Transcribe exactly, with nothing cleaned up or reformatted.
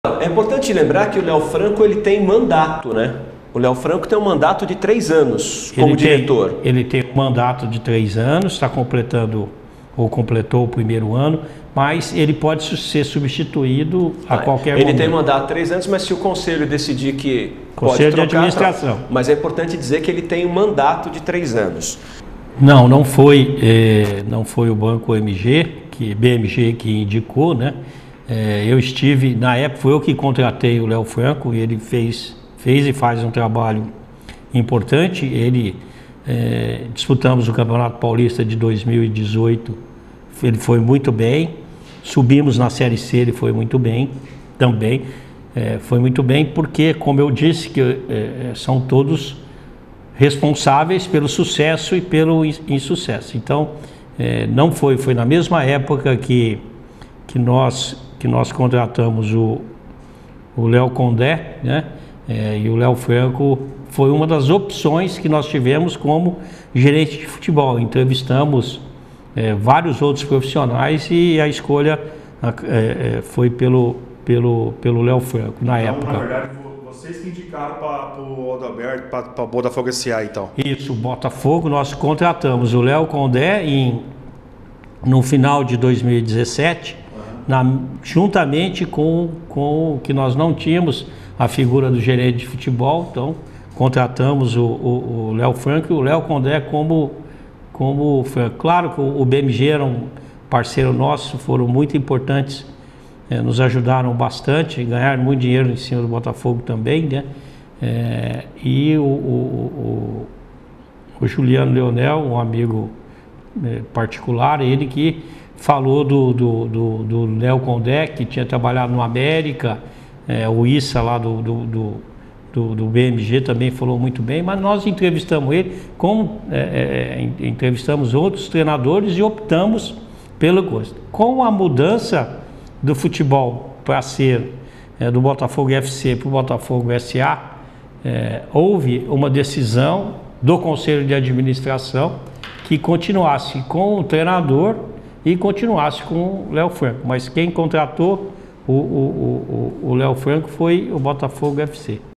É importante lembrar que o Léo Franco ele tem mandato, né? O Léo Franco tem um mandato de três anos como ele diretor. Tem, ele tem um mandato de três anos, está completando ou completou o primeiro ano, mas ele pode ser substituído a ah, qualquer ele momento. Ele tem mandato de três anos, mas se o conselho decidir que conselho pode trocar, de administração. Troca. Mas é importante dizer que ele tem um mandato de três anos. Não, não foi, é, não foi o Banco M G, que B M G que indicou, né? É, eu estive, na época, foi eu que contratei o Léo Franco e ele fez, fez e faz um trabalho importante. Ele, é, disputamos o Campeonato Paulista de dois mil e dezoito, ele foi muito bem. Subimos na Série C, ele foi muito bem também. É, foi muito bem porque, como eu disse, que é, são todos responsáveis pelo sucesso e pelo insucesso. Então, é, não foi, foi na mesma época que, que nós... que nós contratamos o o Léo Condé, né? É, e o Léo Franco foi uma das opções que nós tivemos como gerente de futebol. Entrevistamos é, vários outros profissionais e a escolha é, é, foi pelo pelo pelo Léo Franco na então, época. Na verdade, vocês que indicaram para o Adalberto, para o Botafogo S A, então? Isso, o Botafogo, nós contratamos o Léo Condé em, no final de dois mil e dezessete. Na, juntamente com, com o que nós não tínhamos a figura do gerente de futebol, então contratamos o, o, o Léo Franco e o Léo Condé como, como claro que o B M G era um parceiro nosso, foram muito importantes, é, nos ajudaram bastante, ganharam muito dinheiro em cima do Botafogo também, né? É, e o, o, o, o Juliano Leonel, um amigo é, particular, ele que falou do, do, do, do Léo Condé, que tinha trabalhado no América, é, o Issa lá do, do, do, do, do B M G também falou muito bem, mas nós entrevistamos ele, como é, é, entrevistamos outros treinadores e optamos pelo gosto. Com a mudança do futebol para ser é, do Botafogo F C para o Botafogo S A, é, houve uma decisão do Conselho de Administração que continuasse com o treinador e continuasse com o Léo Franco, mas quem contratou o, o, o, o Léo Franco foi o Botafogo F C.